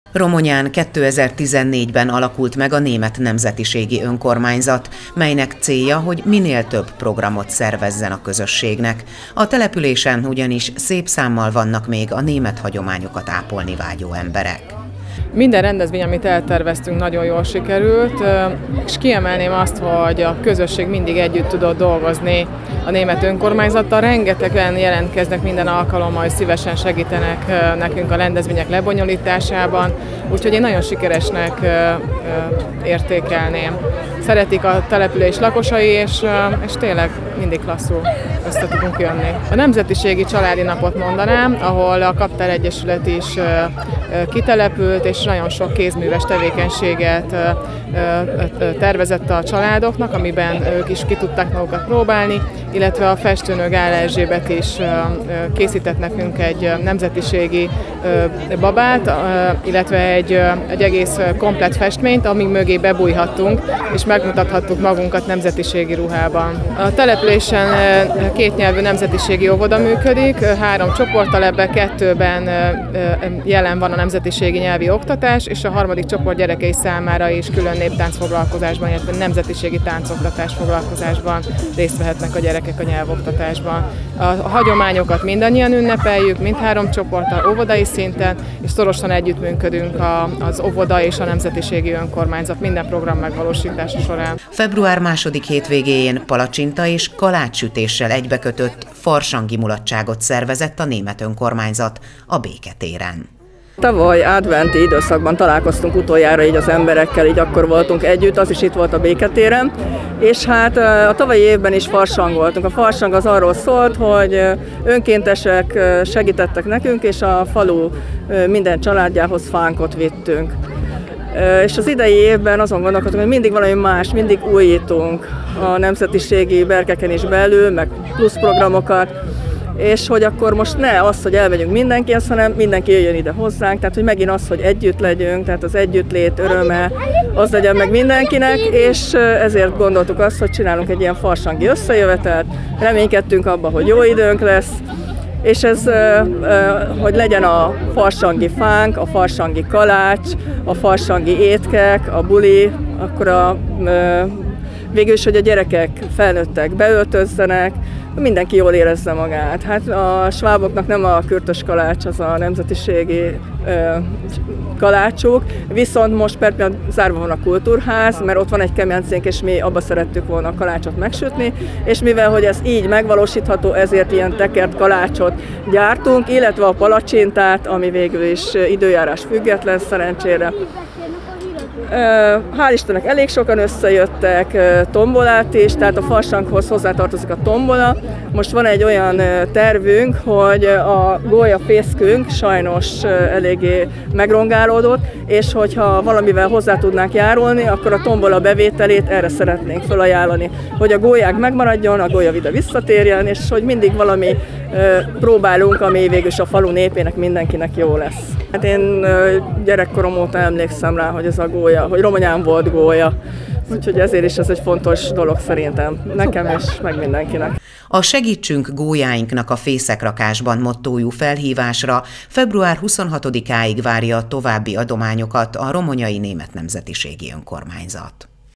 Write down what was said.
Romonyán 2014-ben alakult meg a Német Nemzetiségi Önkormányzat, melynek célja, hogy minél több programot szervezzen a közösségnek. A településen ugyanis szép számmal vannak még a német hagyományokat ápolni vágyó emberek. Minden rendezvény, amit elterveztünk, nagyon jól sikerült, és kiemelném azt, hogy a közösség mindig együtt tudott dolgozni a német önkormányzattal. Rengetegen jelentkeznek minden alkalommal, hogy szívesen segítenek nekünk a rendezvények lebonyolításában, úgyhogy én nagyon sikeresnek értékelném. Szeretik a település lakosai, és tényleg mindig klasszul össze tudunk jönni. A Nemzetiségi Családi Napot mondanám, ahol a Kaptár Egyesület is kitelepült, és nagyon sok kézműves tevékenységet tervezett a családoknak, amiben ők is ki tudták magukat próbálni, illetve a festőnő Gál Erzsébet is készített nekünk egy nemzetiségi babát, illetve egy egész komplett festményt, amíg mögé bebújhattunk, és megmutathattuk magunkat nemzetiségi ruhában. A településen kétnyelvű nemzetiségi óvoda működik, 3 csoporttal, ebben 2-ben jelen van a nemzetiségi nyelvi oktatás, és a 3. csoport gyerekei számára is külön néptánc foglalkozásban, illetve nemzetiségi táncoktatás foglalkozásban részt vehetnek a gyerekek a nyelvoktatásban. A hagyományokat mindannyian ünnepeljük, mindhárom csoporttal óvodai szinten, és szorosan együttműködünk az óvoda és a Nemzetiségi Önkormányzat minden program megvalósítása során. Február 2. hétvégéjén palacsinta és kalácssütéssel egybekötött farsangi mulatságot szervezett a német önkormányzat a Béketéren. Tavaly adventi időszakban találkoztunk utoljára így az emberekkel, így akkor voltunk együtt, az is itt volt a Béketéren, és hát a tavalyi évben is farsangoltunk. A farsang az arról szólt, hogy önkéntesek segítettek nekünk, és a falu minden családjához fánkot vittünk. És az idei évben azon gondolkodtunk, hogy mindig valami más, mindig újítunk a nemzetiségi berkeken is belül, meg plusz programokat, és hogy akkor most ne az, hogy elmegyünk mindenkihez, hanem mindenki jöjjön ide hozzánk, tehát hogy megint az, hogy együtt legyünk, tehát az együttlét öröme, az legyen meg mindenkinek, és ezért gondoltuk azt, hogy csinálunk egy ilyen farsangi összejövetelt, reménykedtünk abban, hogy jó időnk lesz, és ez, hogy legyen a farsangi fánk, a farsangi kalács, a farsangi étkek, a buli, akkor végül is, hogy a gyerekek, felnőttek beöltözzenek, mindenki jól érezze magát. Hát a sváboknak nem a kürtös kalács, az a nemzetiségi kalácsuk, viszont most persze zárva van a kultúrház, mert ott van egy kemencénk, és mi abba szerettük volna a kalácsot megsütni, és mivel hogy ez így megvalósítható, ezért ilyen tekert kalácsot gyártunk, illetve a palacsintát, ami végül is időjárás független szerencsére. Hál' Istennek elég sokan összejöttek, tombolát is, tehát a farsanghoz hozzátartozik a tombola. Most van egy olyan tervünk, hogy a gólyafészkünk sajnos eléggé megrongálódott, és hogyha valamivel hozzá tudnánk járulni, akkor a tombola bevételét erre szeretnénk felajánlani, hogy a gólyák megmaradjon, a gólyavida visszatérjen, és hogy mindig valami próbálunk, ami végül a falu népének, mindenkinek jó lesz. Hát én gyerekkorom óta emlékszem rá, hogy ez a gólya, hogy Romanyán volt gólya, úgyhogy ezért is ez egy fontos dolog szerintem, nekem és meg mindenkinek. A Segítsünk gólyáinknak a fészekrakásban mottójú felhívásra február 26-áig várja a további adományokat a Romonyai Német Nemzetiségi Önkormányzat.